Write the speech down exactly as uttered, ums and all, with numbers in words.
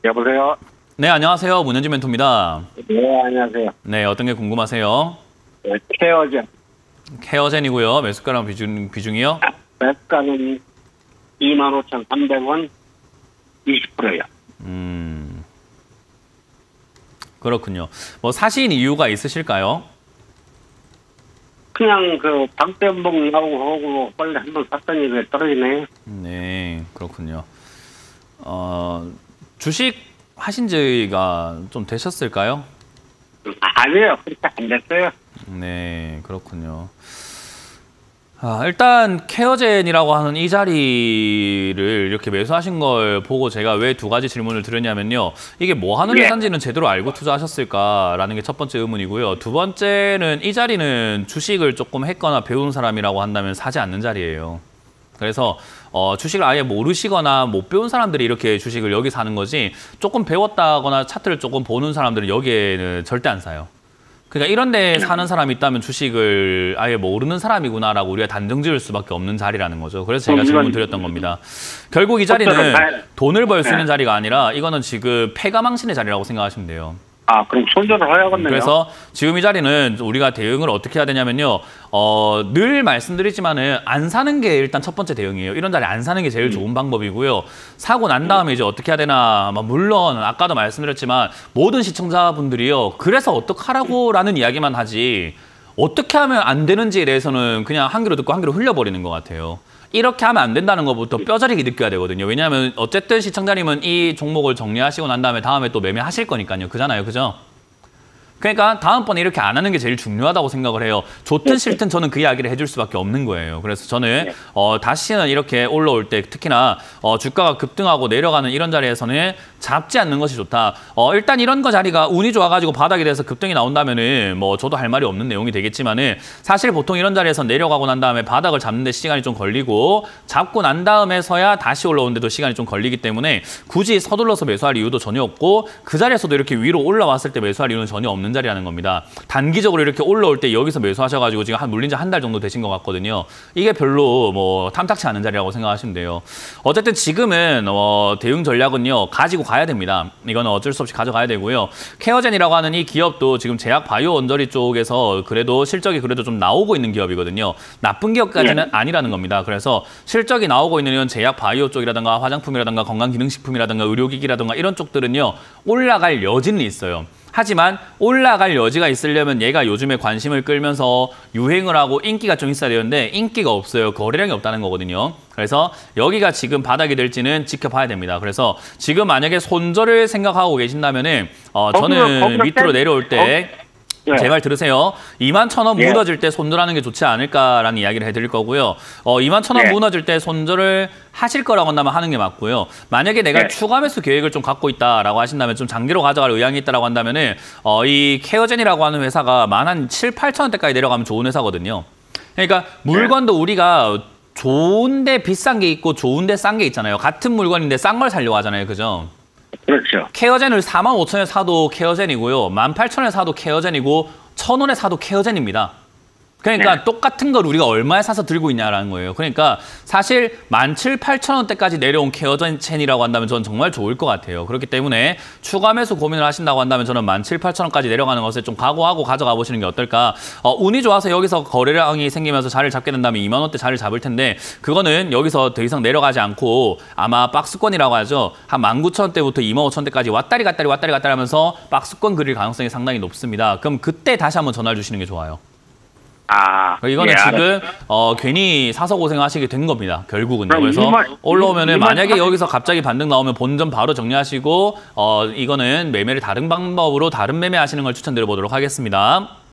여보세요? 네, 안녕하세요. 문현진 멘토입니다. 네, 안녕하세요. 네, 어떤 게 궁금하세요? 네, 케어젠. 케어젠이고요. 매수가랑 비중, 비중이요? 매가는 이만 오천삼백 원, 이십 퍼센트요. 음, 그렇군요. 뭐 사신 이유가 있으실까요? 그냥 그 박대봉 나오고 하고 빨리 한번 샀더니 왜 떨어지네. 네, 그렇군요. 어, 주식 하신 지가 좀 되셨을까요? 아니에요. 그렇게 안 됐어요. 네, 그렇군요. 아, 일단 케어젠이라고 하는 이 자리를 이렇게 매수하신 걸 보고 제가 왜 두 가지 질문을 드렸냐면요. 이게 뭐 하는 예. 회사인지는 제대로 알고 투자하셨을까라는 게 첫 번째 의문이고요. 두 번째는 이 자리는 주식을 조금 했거나 배운 사람이라고 한다면 사지 않는 자리예요. 그래서 어, 주식을 아예 모르시거나 못 배운 사람들이 이렇게 주식을 여기 사는 거지, 조금 배웠다거나 차트를 조금 보는 사람들은 여기에는 절대 안 사요. 그러니까 이런 데 사는 사람이 있다면 주식을 아예 모르는 사람이구나라고 우리가 단정 지을 수밖에 없는 자리라는 거죠. 그래서 제가 질문 드렸던 겁니다. 결국 이 자리는 돈을 벌 수 있는 자리가 아니라 이거는 지금 패가망신의 자리라고 생각하시면 돼요. 아, 그럼 손절을 해야겠네요. 그래서 지금 이 자리는 우리가 대응을 어떻게 해야 되냐면요. 어, 늘 말씀드리지만은 안 사는 게 일단 첫 번째 대응이에요. 이런 자리 안 사는 게 제일 좋은 방법이고요. 사고 난 다음에 이제 어떻게 해야 되나. 물론 아까도 말씀드렸지만 모든 시청자분들이요. 그래서 어떡하라고 라는 이야기만 하지 어떻게 하면 안 되는지에 대해서는 그냥 한 귀로 듣고 한 귀로 흘려버리는 것 같아요. 이렇게 하면 안 된다는 것부터 뼈저리게 느껴야 되거든요. 왜냐하면 어쨌든 시청자님은 이 종목을 정리하시고 난 다음에 다음에 또 매매하실 거니까요. 그잖아요. 그죠? 그러니까 다음번에 이렇게 안 하는 게 제일 중요하다고 생각을 해요. 좋든 싫든 저는 그 이야기를 해줄 수밖에 없는 거예요. 그래서 저는 어, 다시는 이렇게 올라올 때 특히나 어, 주가가 급등하고 내려가는 이런 자리에서는 잡지 않는 것이 좋다. 어, 일단 이런 거 자리가 운이 좋아가지고 바닥이 돼서 급등이 나온다면은 뭐 저도 할 말이 없는 내용이 되겠지만은, 사실 보통 이런 자리에서 내려가고 난 다음에 바닥을 잡는 데 시간이 좀 걸리고 잡고 난 다음에서야 다시 올라오는데도 시간이 좀 걸리기 때문에 굳이 서둘러서 매수할 이유도 전혀 없고, 그 자리에서도 이렇게 위로 올라왔을 때 매수할 이유는 전혀 없는 자리라는 겁니다. 단기적으로 이렇게 올라올 때 여기서 매수하셔가지고 지금 한 물린 지 한 달 정도 되신 것 같거든요. 이게 별로 뭐 탐탁치 않은 자리라고 생각하시면 돼요. 어쨌든 지금은 어, 대응 전략은요, 가지고 가야 됩니다. 이거는 어쩔 수 없이 가져가야 되고요. 케어젠이라고 하는 이 기업도 지금 제약 바이오 원저리 쪽에서 그래도 실적이 그래도 좀 나오고 있는 기업이거든요. 나쁜 기업까지는 아니라는 겁니다. 그래서 실적이 나오고 있는 이런 제약 바이오 쪽이라든가 화장품이라든가 건강기능식품이라든가 의료기기라든가 이런 쪽들은요, 올라갈 여지는 있어요. 하지만 올라갈 여지가 있으려면 얘가 요즘에 관심을 끌면서 유행을 하고 인기가 좀 있어야 되는데 인기가 없어요. 거래량이 없다는 거거든요. 그래서 여기가 지금 바닥이 될지는 지켜봐야 됩니다. 그래서 지금 만약에 손절을 생각하고 계신다면은 어, 저는 밑으로 내려올 때 네. 제 말 들으세요. 이만 천 원 예. 무너질 때 손절하는 게 좋지 않을까라는 이야기를 해드릴 거고요. 어, 이만 천 원 예. 무너질 때 손절을 하실 거라고 한다면 하는 게 맞고요. 만약에 내가 예. 추가 매수 계획을 좀 갖고 있다라고 하신다면, 좀 장기로 가져갈 의향이 있다라고 한다면은 어, 이 케어젠이라고 하는 회사가 만 한 칠, 팔천 원대까지 내려가면 좋은 회사거든요. 그러니까 물건도 예. 우리가 좋은데 비싼 게 있고 좋은데 싼 게 있잖아요. 같은 물건인데 싼 걸 사려고 하잖아요. 그죠? 그렇죠. 케어젠을 사만 오천 원에 사도 케어젠이고요. 만 팔천 원에 사도 케어젠이고 천 원에 사도 케어젠입니다. 그러니까 네. 똑같은 걸 우리가 얼마에 사서 들고 있냐라는 거예요. 그러니까 사실 만 칠, 팔천 원대까지 내려온 케어젠이라고 한다면 저는 정말 좋을 것 같아요. 그렇기 때문에 추가 매수 고민을 하신다고 한다면 저는 만 칠, 팔천 원까지 내려가는 것을 좀 각오하고 가져가 보시는 게 어떨까. 어, 운이 좋아서 여기서 거래량이 생기면서 자리를 잡게 된다면 이만 원대 자리를 잡을 텐데, 그거는 여기서 더 이상 내려가지 않고 아마 박스권이라고 하죠. 한 만 구천 원대부터 이만 오천 원대까지 왔다리 갔다리 왔다리 갔다리 하면서 박스권 그릴 가능성이 상당히 높습니다. 그럼 그때 다시 한번 전화를 주시는 게 좋아요. 아, 이거는 예, 지금 어, 괜히 사서 고생하시게 된 겁니다. 결국은요. 그래서 이만, 올라오면은 이만, 만약에 이만, 여기서 갑자기 반등 나오면 본전 바로 정리하시고 어, 이거는 매매를 다른 방법으로 다른 매매 하시는 걸 추천드려 보도록 하겠습니다.